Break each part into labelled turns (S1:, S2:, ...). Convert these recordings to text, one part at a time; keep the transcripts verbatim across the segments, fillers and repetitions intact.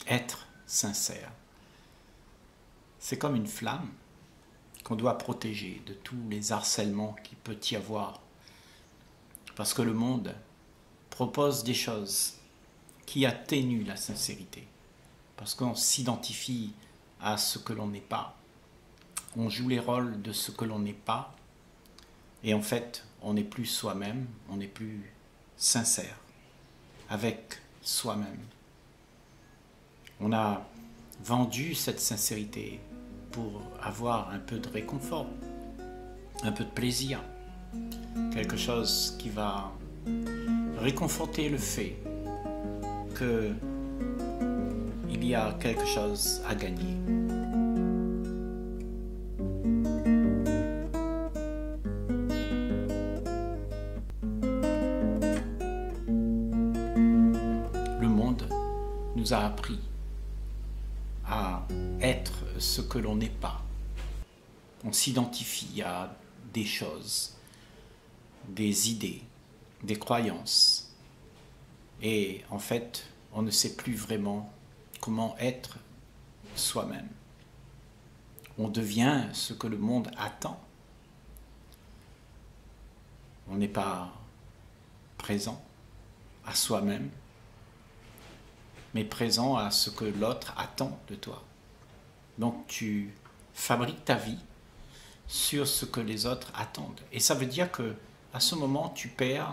S1: être sincère. C'est comme une flamme qu'on doit protéger de tous les harcèlements qu'il peut y avoir. Parce que le monde propose des choses qui atténuent la sincérité. Parce qu'on s'identifie à ce que l'on n'est pas. On joue les rôles de ce que l'on n'est pas. Et en fait, on n'est plus soi-même, on n'est plus sincère avec soi-même. On a vendu cette sincérité pour avoir un peu de réconfort, un peu de plaisir, quelque chose qui va réconforter le fait qu'il y a quelque chose à gagner. Le monde nous a appris à être ce que l'on n'est pas. On s'identifie à des choses, des idées, des croyances. Et en fait, on ne sait plus vraiment comment être soi-même. On devient ce que le monde attend. On n'est pas présent à soi-même, mais présent à ce que l'autre attend de toi. Donc tu fabriques ta vie sur ce que les autres attendent. Et ça veut dire que à ce moment, tu perds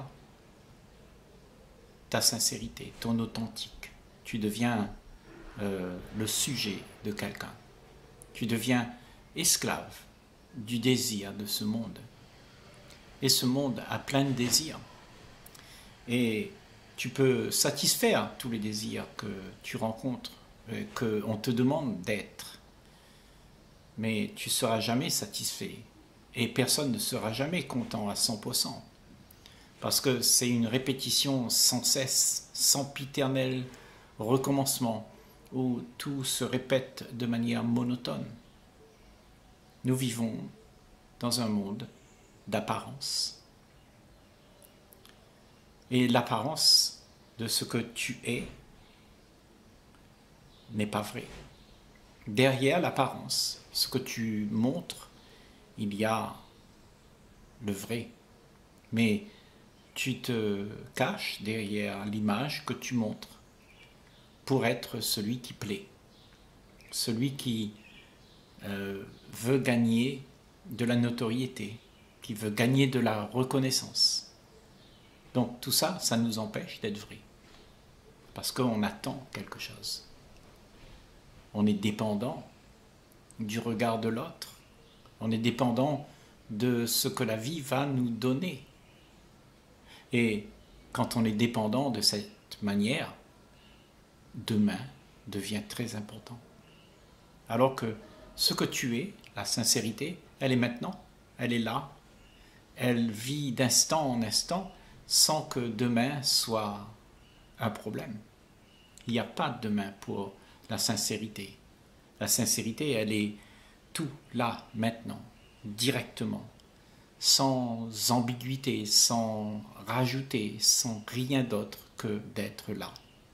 S1: ta sincérité, ton authentique. Tu deviens euh, le sujet de quelqu'un. Tu deviens esclave du désir de ce monde. Et ce monde a plein de désirs. Et tu peux satisfaire tous les désirs que tu rencontres, qu'on te demande d'être. Mais tu ne seras jamais satisfait. Et personne ne sera jamais content à cent pour cent. Parce que c'est une répétition sans cesse, sempiternel recommencement, où tout se répète de manière monotone. Nous vivons dans un monde d'apparence. Et l'apparence de ce que tu es n'est pas vrai. Derrière l'apparence, ce que tu montres, il y a le vrai. Mais tu te caches derrière l'image que tu montres pour être celui qui plaît, celui qui euh, veut gagner de la notoriété, qui veut gagner de la reconnaissance. Donc tout ça, ça nous empêche d'être vrai, parce qu'on attend quelque chose. On est dépendant du regard de l'autre, on est dépendant de ce que la vie va nous donner. Et quand on est dépendant de cette manière, demain devient très important. Alors que ce que tu es, la sincérité, elle est maintenant, elle est là, elle vit d'instant en instant sans que demain soit un problème. Il n'y a pas de demain pour la sincérité. La sincérité, elle est tout là, maintenant, directement, sans ambiguïté, sans rajouter, sans rien d'autre que d'être là.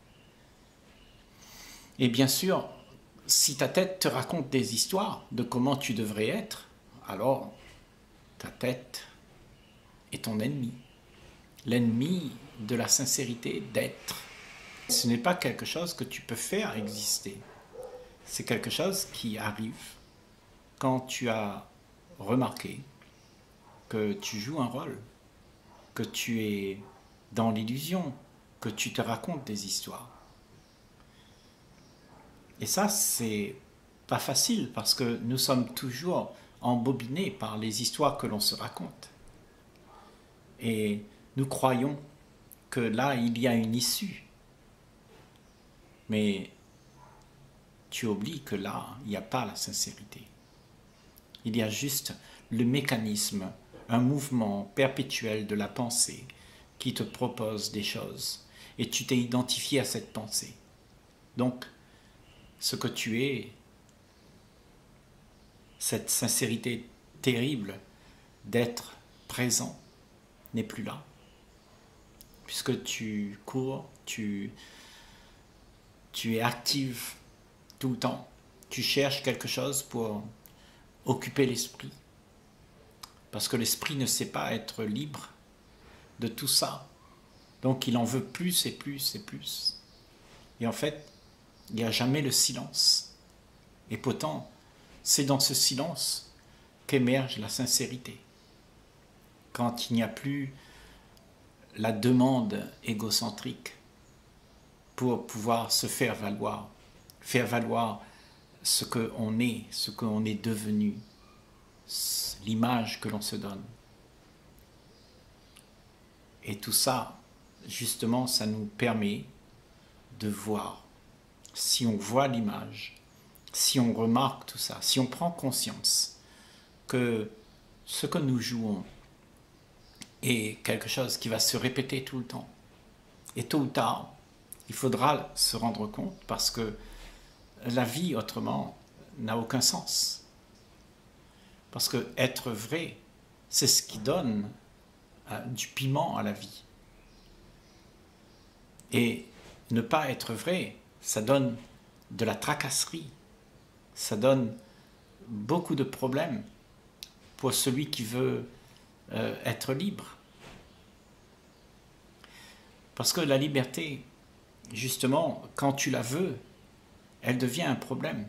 S1: Et bien sûr, si ta tête te raconte des histoires de comment tu devrais être, alors ta tête est ton ennemi. L'ennemi de la sincérité d'être. Ce n'est pas quelque chose que tu peux faire exister. C'est quelque chose qui arrive quand tu as remarqué que tu joues un rôle, que tu es dans l'illusion, que tu te racontes des histoires. Et ça, c'est pas facile parce que nous sommes toujours embobinés par les histoires que l'on se raconte. Et nous croyons que là, il y a une issue. Mais tu oublies que là, il n'y a pas la sincérité. Il y a juste le mécanisme, un mouvement perpétuel de la pensée qui te propose des choses. Et tu t'es identifié à cette pensée. Donc, ce que tu es, cette sincérité terrible d'être présent, n'est plus là. Puisque tu cours, tu tu es active tout le temps. Tu cherches quelque chose pour occuper l'esprit. Parce que l'esprit ne sait pas être libre de tout ça. Donc il en veut plus et plus et plus. Et en fait, il n'y a jamais le silence. Et pourtant, c'est dans ce silence qu'émerge la sincérité. Quand il n'y a plus la demande égocentrique pour pouvoir se faire valoir, faire valoir ce qu'on est, ce qu'on est devenu, l'image que l'on se donne. Et tout ça, justement, ça nous permet de voir. Si on voit l'image, si on remarque tout ça, si on prend conscience que ce que nous jouons est quelque chose qui va se répéter tout le temps, et tôt ou tard, il faudra se rendre compte parce que la vie autrement n'a aucun sens. Parce que être vrai, c'est ce qui donne euh, du piment à la vie. Et ne pas être vrai, ça donne de la tracasserie, ça donne beaucoup de problèmes pour celui qui veut euh, être libre. Parce que la liberté, justement, quand tu la veux, elle devient un problème.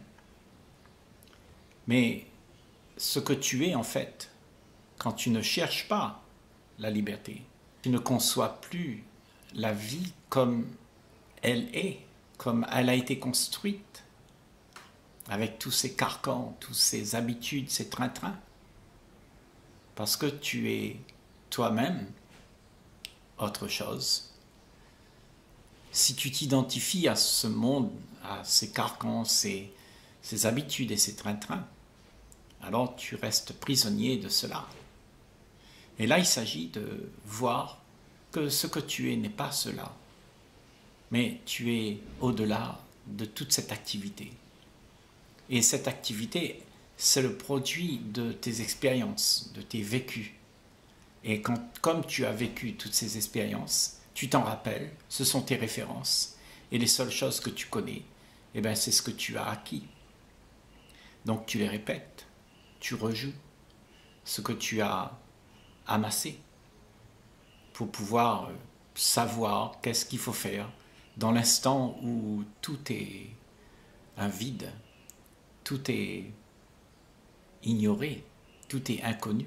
S1: Mais ce que tu es en fait, quand tu ne cherches pas la liberté, tu ne conçois plus la vie comme elle est, comme elle a été construite, avec tous ces carcans, toutes ces habitudes, ces train-train, parce que tu es toi-même autre chose. Si tu t'identifies à ce monde, à ces carcans, ces, ces habitudes et ces train-train, alors tu restes prisonnier de cela. Et là, il s'agit de voir que ce que tu es n'est pas cela, mais tu es au-delà de toute cette activité. Et cette activité, c'est le produit de tes expériences, de tes vécus. Et quand, comme tu as vécu toutes ces expériences, tu t'en rappelles, ce sont tes références. Et les seules choses que tu connais, eh ben, c'est ce que tu as acquis. Donc tu les répètes, tu rejoues ce que tu as amassé pour pouvoir savoir qu'est-ce qu'il faut faire dans l'instant où tout est un vide, tout est ignoré, tout est inconnu.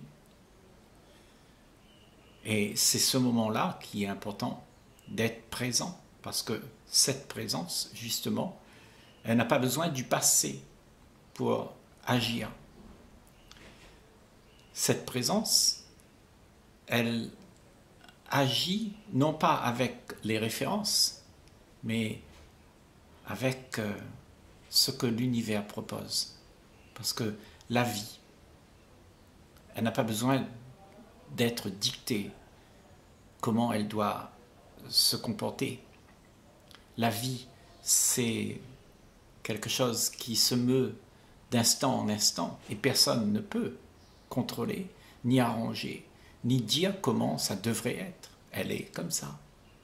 S1: Et c'est ce moment-là qui est important d'être présent, parce que cette présence, justement, elle n'a pas besoin du passé pour agir. Cette présence, elle agit non pas avec les références, mais avec euh, ce que l'univers propose. Parce que la vie, elle n'a pas besoin d'être dictée comment elle doit se comporter. La vie, c'est quelque chose qui se meut d'instant en instant et personne ne peut contrôler, ni arranger, ni dire comment ça devrait être. Elle est comme ça.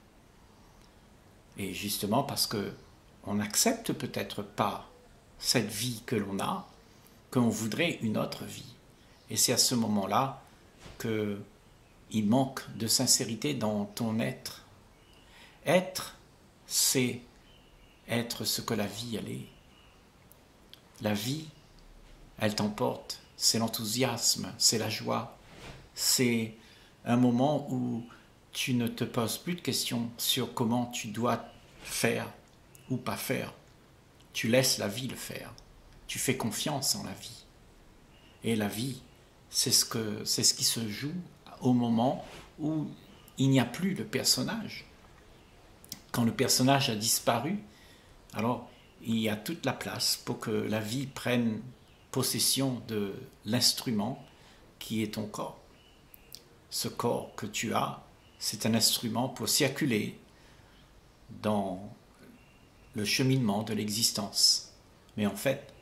S1: Et justement parce que on n'accepte peut-être pas cette vie que l'on a, qu'on voudrait une autre vie. Et c'est à ce moment-là qu'il manque de sincérité dans ton être. Être, c'est être ce que la vie, elle est. La vie, elle t'emporte. C'est l'enthousiasme, c'est la joie. C'est un moment où tu ne te poses plus de questions sur comment tu dois faire ou pas faire. Tu laisses la vie le faire. Tu fais confiance en la vie. Et la vie, c'est ce que, c'est ce qui se joue au moment où il n'y a plus de personnage. Quand le personnage a disparu, alors il y a toute la place pour que la vie prenne possession de l'instrument qui est ton corps. Ce corps que tu as, c'est un instrument pour circuler dans le cheminement de l'existence. Mais en fait,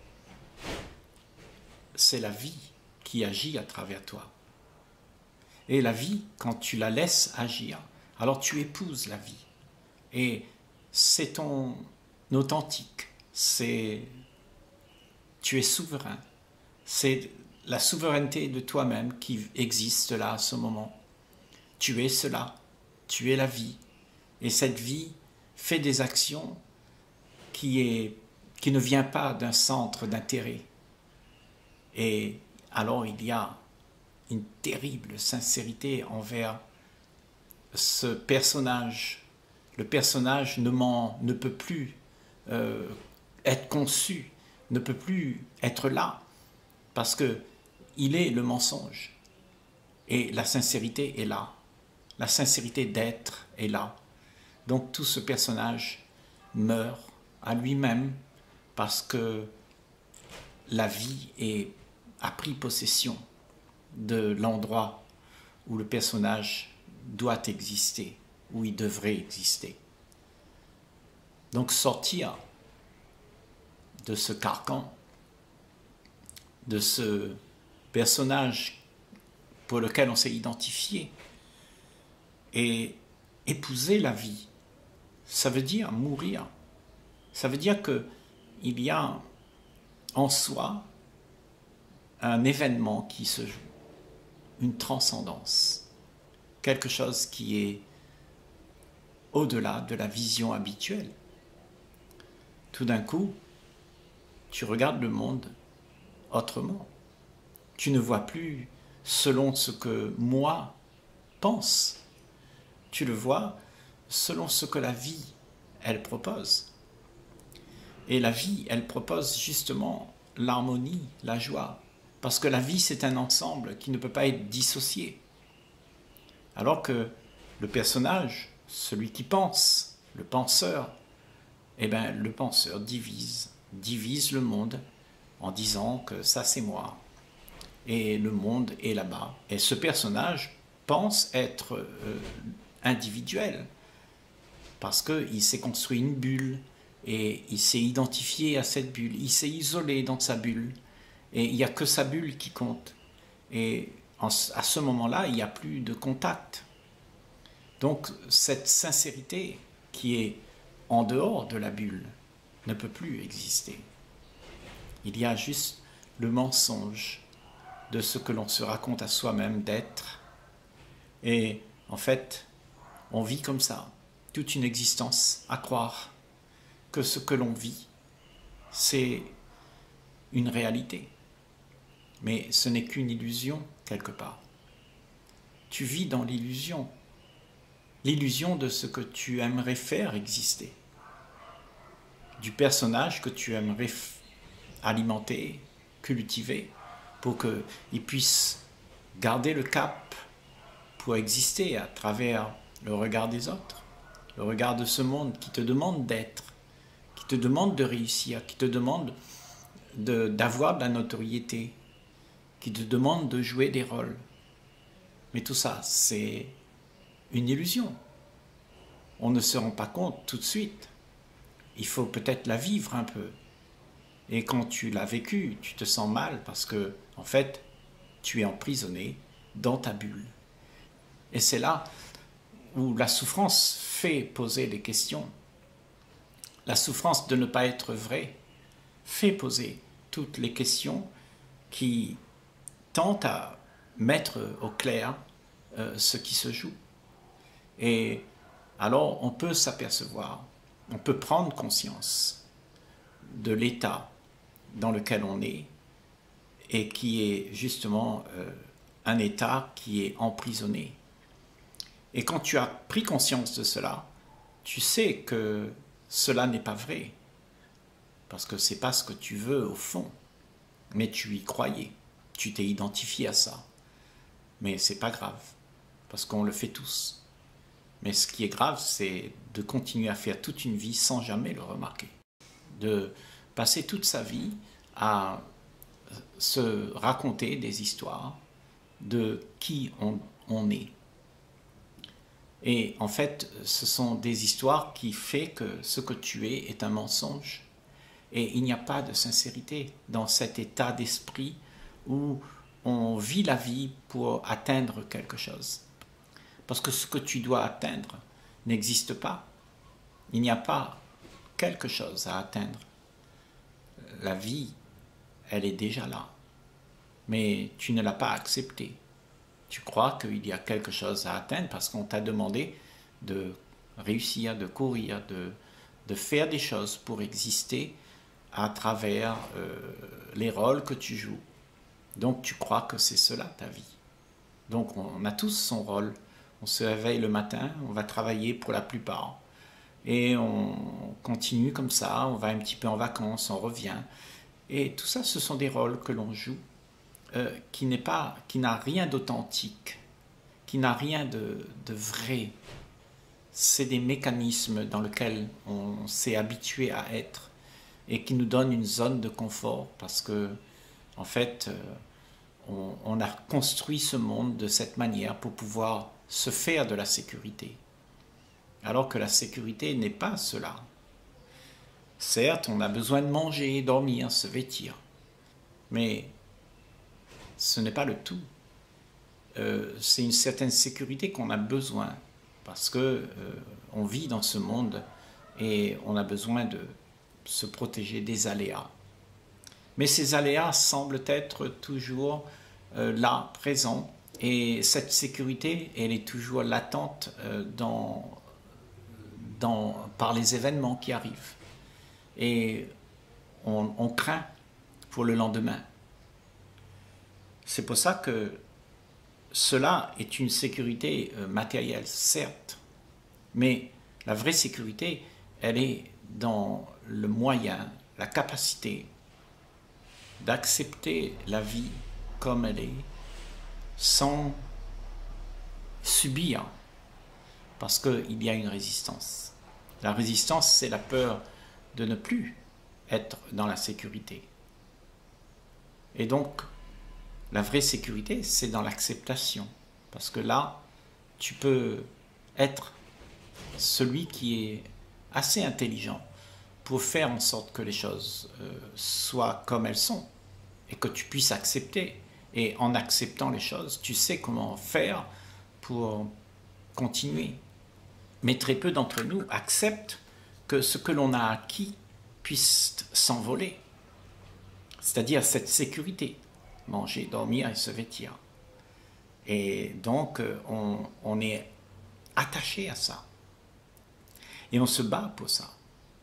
S1: c'est la vie qui agit à travers toi. Et la vie, quand tu la laisses agir, alors tu épouses la vie. Et c'est ton authentique, c'est tu es souverain, c'est la souveraineté de toi-même qui existe là à ce moment. Tu es cela, tu es la vie, et cette vie fait des actions qui, est, qui ne vient pas d'un centre d'intérêt. Et alors il y a une terrible sincérité envers ce personnage. Le personnage ne, ment, ne peut plus euh, être conçu, ne peut plus être là, parce qu'il est le mensonge. Et la sincérité est là. La sincérité d'être est là. Donc tout ce personnage meurt à lui-même parce que la vie est, a pris possession de l'endroit où le personnage doit exister, où il devrait exister. Donc sortir de ce carcan, de ce personnage pour lequel on s'est identifié, et épouser la vie, ça veut dire mourir. Ça veut dire qu'il y a en soi un événement qui se joue, une transcendance, quelque chose qui est au-delà de la vision habituelle. Tout d'un coup, tu regardes le monde autrement. Tu ne vois plus selon ce que moi pense. Tu le vois selon ce que la vie, elle propose. Et la vie, elle propose justement l'harmonie, la joie. Parce que la vie, c'est un ensemble qui ne peut pas être dissocié. Alors que le personnage, celui qui pense, le penseur, eh bien, le penseur divise, divise le monde en disant que ça, c'est moi. Et le monde est là-bas. Et ce personnage pense être euh, individuel, parce qu'il s'est construit une bulle, et il s'est identifié à cette bulle, il s'est isolé dans sa bulle, et il n'y a que sa bulle qui compte. Et en, à ce moment-là, il n'y a plus de contact. Donc cette sincérité qui est en dehors de la bulle ne peut plus exister. Il y a juste le mensonge de ce que l'on se raconte à soi-même d'être. Et en fait, on vit comme ça, toute une existence à croire que ce que l'on vit, c'est une réalité. Mais ce n'est qu'une illusion, quelque part. Tu vis dans l'illusion, l'illusion de ce que tu aimerais faire exister, du personnage que tu aimerais alimenter, cultiver, pour qu'il puisse garder le cap pour exister à travers le regard des autres, le regard de ce monde qui te demande d'être, qui te demande de réussir, qui te demande de, d'avoir de la notoriété, qui te demande de jouer des rôles. Mais tout ça, c'est une illusion. On ne se rend pas compte tout de suite. Il faut peut-être la vivre un peu. Et quand tu l'as vécu, tu te sens mal parce que, en fait, tu es emprisonné dans ta bulle. Et c'est là où la souffrance fait poser des questions. La souffrance de ne pas être vrai fait poser toutes les questions qui tentent à mettre au clair euh, ce qui se joue. Et alors on peut s'apercevoir, on peut prendre conscience de l'état dans lequel on est et qui est justement euh, un état qui est emprisonné. Et quand tu as pris conscience de cela, tu sais que cela n'est pas vrai, parce que ce n'est pas ce que tu veux au fond, mais tu y croyais, tu t'es identifié à ça. Mais ce n'est pas grave, parce qu'on le fait tous. Mais ce qui est grave, c'est de continuer à faire toute une vie sans jamais le remarquer. De passer toute sa vie à se raconter des histoires de qui on, on est. Et en fait, ce sont des histoires qui font que ce que tu es est un mensonge. Et il n'y a pas de sincérité dans cet état d'esprit où on vit la vie pour atteindre quelque chose. Parce que ce que tu dois atteindre n'existe pas. Il n'y a pas quelque chose à atteindre. La vie, elle est déjà là, mais tu ne l'as pas acceptée. Tu crois qu'il y a quelque chose à atteindre parce qu'on t'a demandé de réussir, de courir, de, de faire des choses pour exister à travers euh, les rôles que tu joues. Donc tu crois que c'est cela ta vie. Donc on a tous son rôle. On se réveille le matin, on va travailler pour la plupart. Et on continue comme ça, on va un petit peu en vacances, on revient. Et tout ça, ce sont des rôles que l'on joue, euh, qui n'est pas, qui n'a rien d'authentique, qui n'a rien de, de vrai. C'est des mécanismes dans lesquels on s'est habitué à être et qui nous donnent une zone de confort parce que, en fait, on, on a construit ce monde de cette manière pour pouvoir se faire de la sécurité. Alors que la sécurité n'est pas cela. Certes, on a besoin de manger, dormir, se vêtir, mais ce n'est pas le tout. Euh, c'est une certaine sécurité qu'on a besoin parce que euh, on vit dans ce monde et on a besoin de se protéger des aléas. Mais ces aléas semblent être toujours euh, là, présents, et cette sécurité, elle est toujours latente euh, dans, dans, par les événements qui arrivent. Et on, on craint pour le lendemain. C'est pour ça que cela est une sécurité euh, matérielle, certes, mais la vraie sécurité, elle est dans le moyen, la capacité d'accepter la vie comme elle est, sans subir, parce qu'il y a une résistance. La résistance, c'est la peur de ne plus être dans la sécurité. Et donc, la vraie sécurité, c'est dans l'acceptation, parce que là, tu peux être celui qui est assez intelligent pour faire en sorte que les choses euh, soient comme elles sont et que tu puisses accepter. Et en acceptant les choses, tu sais comment faire pour continuer. Mais très peu d'entre nous acceptent que ce que l'on a acquis puisse s'envoler. C'est-à-dire cette sécurité, manger, dormir et se vêtir. Et donc, on, on est attaché à ça. Et on se bat pour ça.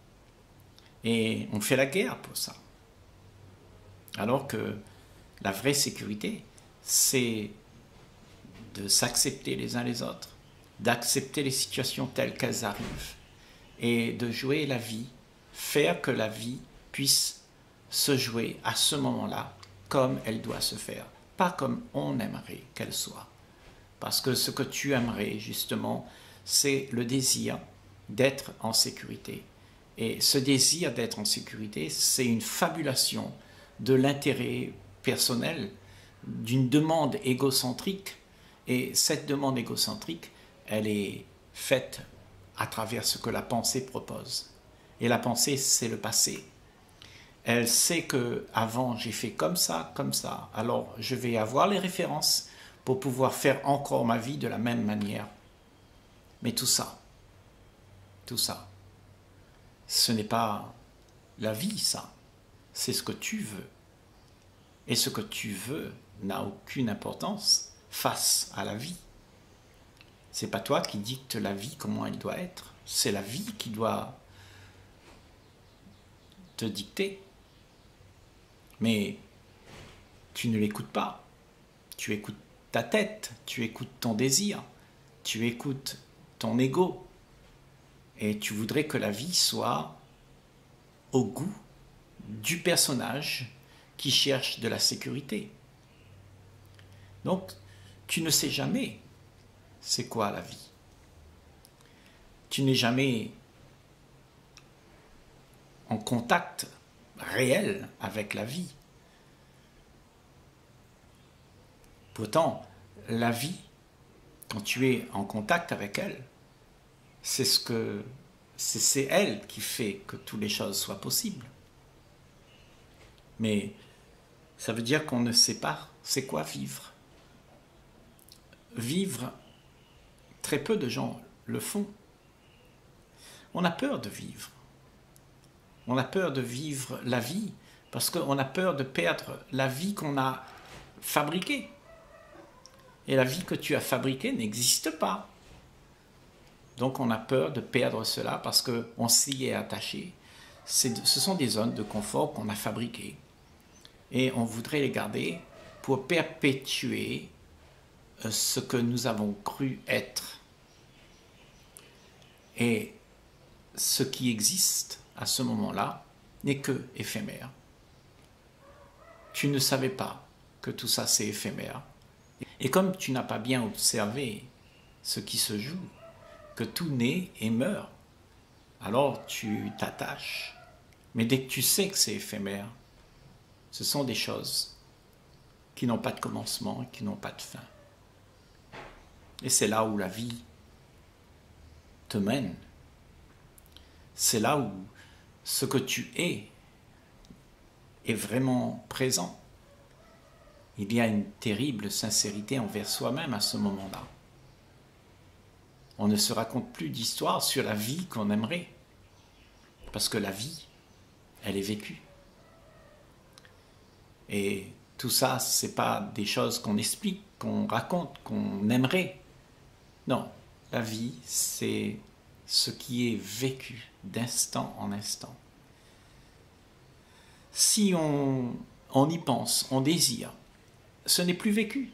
S1: Et on fait la guerre pour ça. Alors que la vraie sécurité, c'est de s'accepter les uns les autres, d'accepter les situations telles qu'elles arrivent, et de jouer la vie, faire que la vie puisse se jouer à ce moment-là comme elle doit se faire, pas comme on aimerait qu'elle soit. Parce que ce que tu aimerais, justement, c'est le désir d'être en sécurité. Et ce désir d'être en sécurité, c'est une fabulation de l'intérêt personnel, d'une demande égocentrique. Et cette demande égocentrique, elle est faite à travers ce que la pensée propose. Et la pensée, c'est le passé. Elle sait que avant j'ai fait comme ça, comme ça. Alors je vais avoir les références pour pouvoir faire encore ma vie de la même manière. Mais tout ça, tout ça, ce n'est pas la vie, ça. C'est ce que tu veux. Et ce que tu veux n'a aucune importance face à la vie. C'est pas toi qui dicte la vie comment elle doit être. C'est la vie qui doit te dicter. Mais tu ne l'écoutes pas. Tu écoutes ta tête, tu écoutes ton désir, tu écoutes ton ego. Et tu voudrais que la vie soit au goût du personnage qui cherche de la sécurité. Donc, tu ne sais jamais c'est quoi la vie. Tu n'es jamais en contact réel avec la vie. Pourtant, la vie, quand tu es en contact avec elle, c'est ce que c'est elle qui fait que toutes les choses soient possibles. Mais ça veut dire qu'on ne sait pas c'est quoi vivre. Vivre, très peu de gens le font. On a peur de vivre. On a peur de vivre la vie parce qu'on a peur de perdre la vie qu'on a fabriquée. Et la vie que tu as fabriquée n'existe pas. Donc on a peur de perdre cela parce qu'on s'y est attaché. C'est, ce sont des zones de confort qu'on a fabriquées. Et on voudrait les garder pour perpétuer ce que nous avons cru être. Et ce qui existe à ce moment-là n'est que éphémère. Tu ne savais pas que tout ça c'est éphémère. Et comme tu n'as pas bien observé ce qui se joue, que tout naît et meurt, alors tu t'attaches. Mais dès que tu sais que c'est éphémère, ce sont des choses qui n'ont pas de commencement et qui n'ont pas de fin. Et c'est là où la vie te mène. C'est là où ce que tu es est vraiment présent. Il y a une terrible sincérité envers soi-même à ce moment-là. On ne se raconte plus d'histoire sur la vie qu'on aimerait, parce que la vie, elle est vécue. Et tout ça, ce n'est pas des choses qu'on explique, qu'on raconte, qu'on aimerait. Non, la vie, c'est ce qui est vécu d'instant en instant. Si on, on y pense, on désire, ce n'est plus vécu.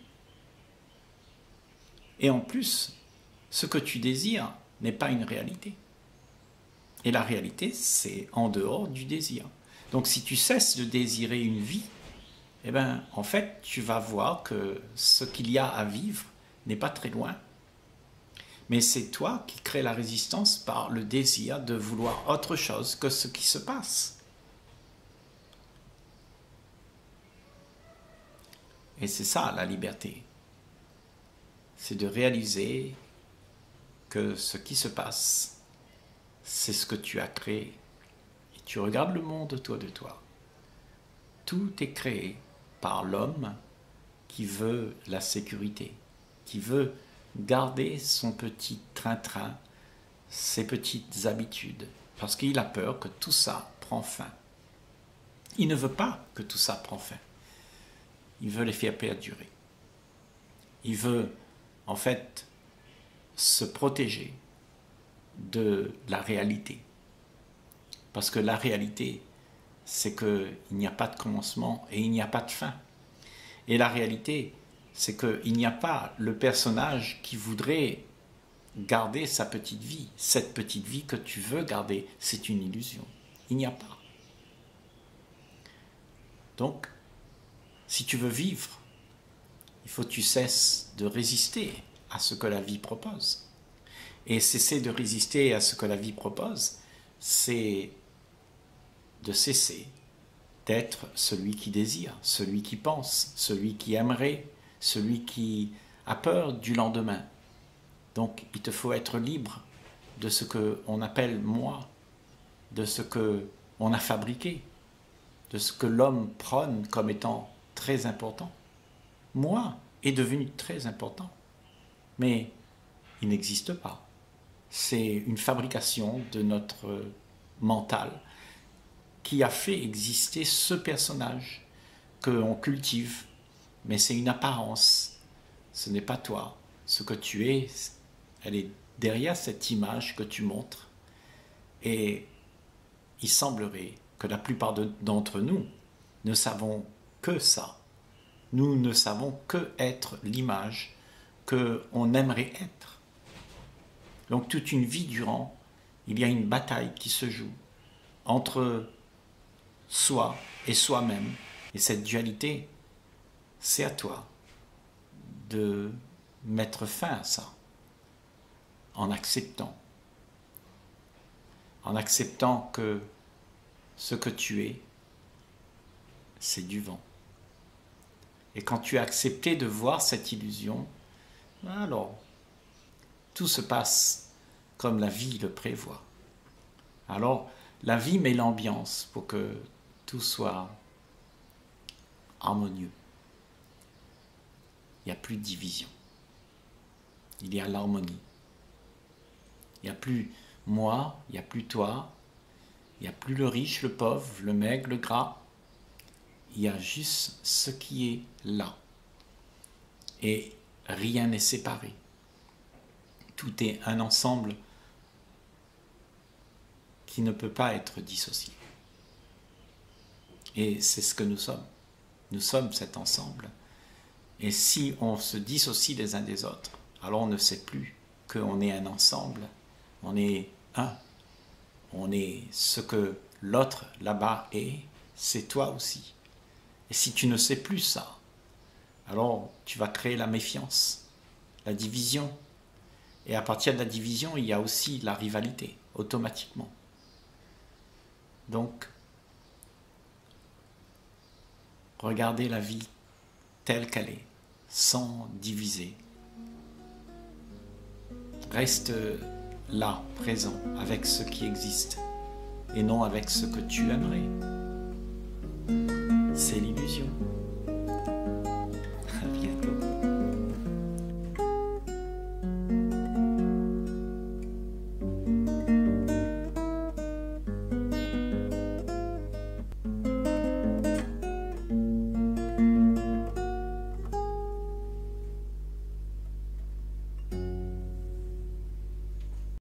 S1: Et en plus, ce que tu désires n'est pas une réalité. Et la réalité, c'est en dehors du désir. Donc si tu cesses de désirer une vie, eh bien, en fait, tu vas voir que ce qu'il y a à vivre n'est pas très loin. Mais c'est toi qui crée la résistance par le désir de vouloir autre chose que ce qui se passe. Et c'est ça la liberté. C'est de réaliser que ce qui se passe, c'est ce que tu as créé. Et tu regardes le monde autour de toi. Tout est créé par l'homme qui veut la sécurité, qui veut garder son petit train-train, ses petites habitudes, parce qu'il a peur que tout ça prend fin. Il ne veut pas que tout ça prend fin. Il veut les faire perdurer. Il veut, en fait, se protéger de la réalité. Parce que la réalité, c'est qu'il n'y a pas de commencement et il n'y a pas de fin. Et la réalité, c'est qu'il n'y a pas le personnage qui voudrait garder sa petite vie. Cette petite vie que tu veux garder, c'est une illusion. Il n'y a pas. Donc, si tu veux vivre, il faut que tu cesses de résister à ce que la vie propose. Et cesser de résister à ce que la vie propose, c'est de cesser d'être celui qui désire, celui qui pense, celui qui aimerait, celui qui a peur du lendemain. Donc, il te faut être libre de ce qu'on appelle moi, de ce qu'on a fabriqué, de ce que l'homme prône comme étant très important. Moi est devenu très important, mais il n'existe pas. C'est une fabrication de notre mental qui a fait exister ce personnage qu'on cultive, mais c'est une apparence, ce n'est pas toi. Ce que tu es, elle est derrière cette image que tu montres, et il semblerait que la plupart de, d'entre nous ne savons que ça. Nous ne savons que être l'image qu'on aimerait être. Donc toute une vie durant, il y a une bataille qui se joue entre soi et soi-même. Et cette dualité, c'est à toi de mettre fin à ça en acceptant. En acceptant que ce que tu es, c'est du vent. Et quand tu as accepté de voir cette illusion, alors tout se passe comme la vie le prévoit. Alors la vie met l'ambiance pour que tout soit harmonieux. Il n'y a plus de division. Il y a l'harmonie. Il n'y a plus moi, il n'y a plus toi, Il n'y a plus le riche, le pauvre, le maigre, le gras. Il y a juste ce qui est là. Et rien n'est séparé. Tout est un ensemble qui ne peut pas être dissocié. Et c'est ce que nous sommes. Nous sommes cet ensemble. Et si on se dissocie les uns des autres, alors on ne sait plus qu'on est un ensemble. On est un. On est ce que l'autre là-bas est, c'est toi aussi. Et si tu ne sais plus ça, alors tu vas créer la méfiance, la division. Et à partir de la division, il y a aussi la rivalité, automatiquement. Donc, regardez la vie telle qu'elle est, sans diviser. Reste là, présent, avec ce qui existe, et non avec ce que tu aimerais.